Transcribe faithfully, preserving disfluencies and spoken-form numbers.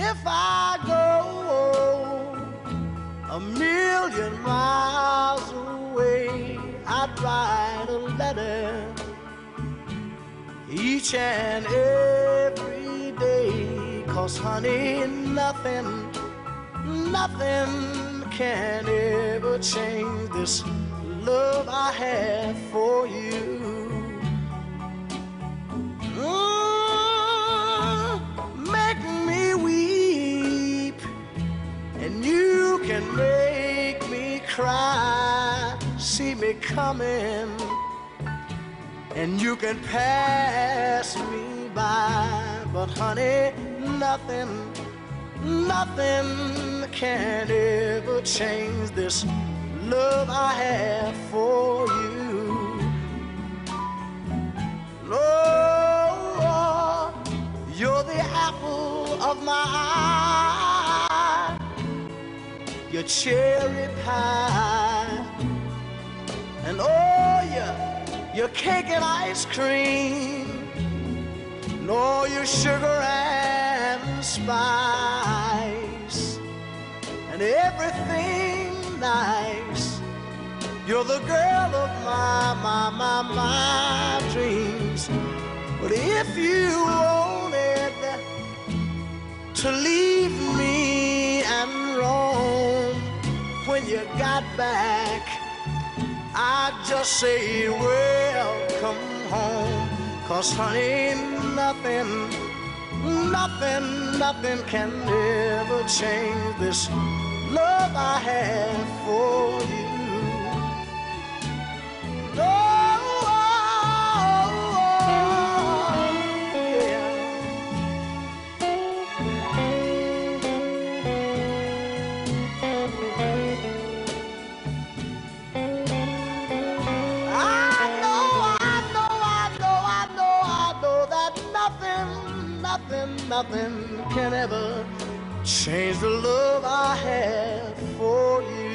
If I go a million miles away, I'd write a letter each and every day. 'Cause honey, nothing, nothing can ever change this love I have for you. Mm, make me weep, and you can make me cry. See me coming, and you can pass me by. But honey, nothing, nothing can ever change this love I have for you. Oh, you're the apple of my eye, your cherry pie, and oh, your, your cake and ice cream, and all your sugar and spice, and everything nice. You're the girl of my, my, my, my dreams. But if you wanted to leave me and roam, when you got back, I'd just say welcome home. 'Cause honey, nothing, nothing, nothing can ever change this love I have for you. Oh, oh, oh, yeah. I know, I know, I know, I know, I know that nothing, nothing, nothing can ever change the love I have for you.